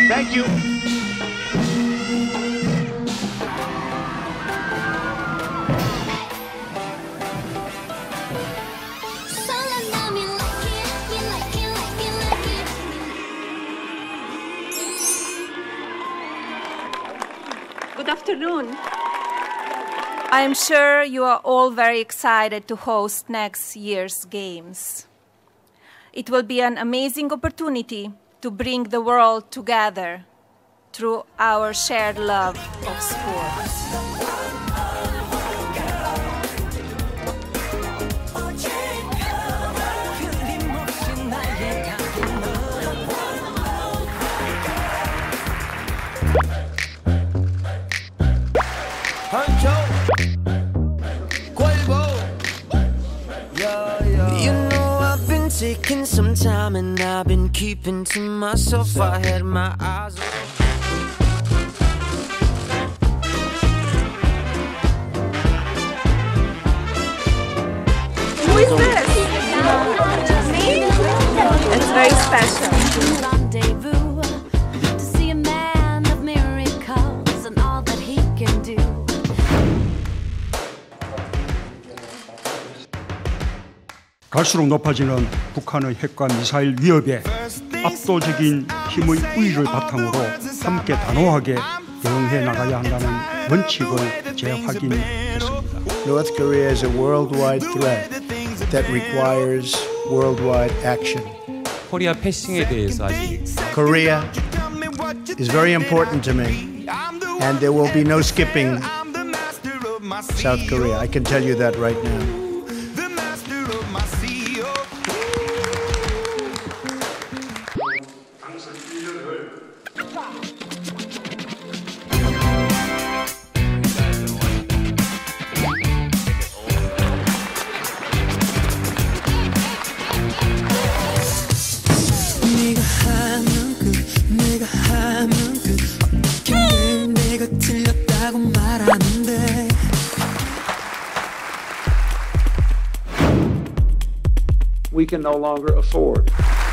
Thank you. Good afternoon. I am sure you are all very excited to host next year's games. It will be an amazing opportunity to bring the world together through our shared love of sports. You know I've been taking some time and I've been keeping to myself. I had my eyes on. Who is this? Me? It's very special. To see a man of miracles and all that he can do. 갈수록 높아지는 북한의 핵과 미사일 위협에 압도적인 힘의 우위를 바탕으로 함께 단호하게 대응해 나가야 한다는 원칙을 재확인했습니다. North Korea is a worldwide threat that requires worldwide action. 코리아 패싱에 대해서 아직 Korea is very important to me, and there will be no skipping South Korea. I can tell you that right now. We can no longer afford.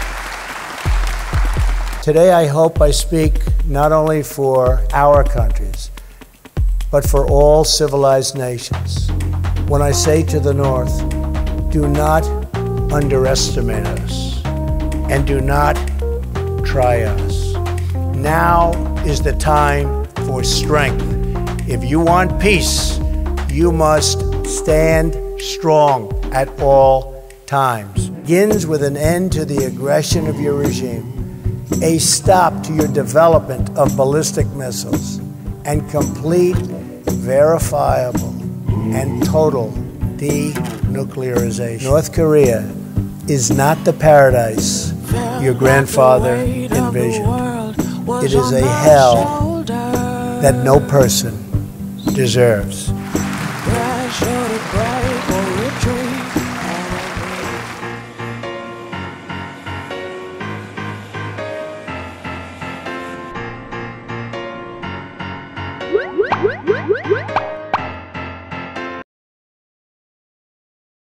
Today, I hope I speak not only for our countries, but for all civilized nations. When I say to the North, do not underestimate us and do not try us. Now is the time for strength. If you want peace, you must stand strong at all times. Begins with an end to the aggression of your regime, a stop to your development of ballistic missiles, and complete, verifiable, and total denuclearization. North Korea is not the paradise your grandfather envisioned. It is a hell that no person deserves.